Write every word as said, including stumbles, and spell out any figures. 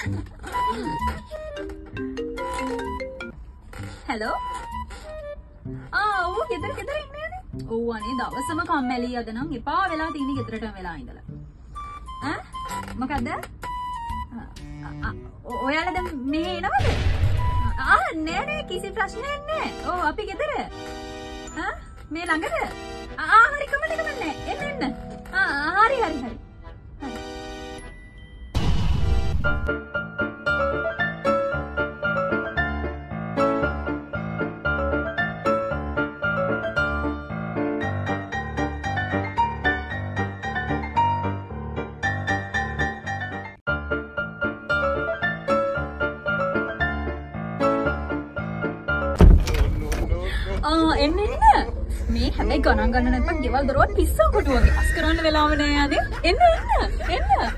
Hello? Ah, oh, ගෙදර ගෙදර ඉන්නේ නේ. ඔව් අනේ දවසම කම්මැලි අද නම් එපා වෙලා තියෙන්නේ ගෙදරටම වෙලා ඉඳලා. ඈ? මොකද්ද? ඔයාලා දැන් මෙහෙ එනවද? ආ නෑ නෑ කිසි ප්‍රශ්නයක් නෑ. ඔව් අපි ගෙදර. ආ මේ ළඟද? ආ හරි කමන්න කමන්නේ. එන්න එන්න. ආ හරි හරි හරි. ආ එන්න එන්න මේ හැබැයි ගණන් ගන්න නැත්නම් ගෙවල් දොරවල් පිස්සන් කොටු වගේ අස් කරන්න වෙලාව නෑ ආදී එන්න එන්න එන්න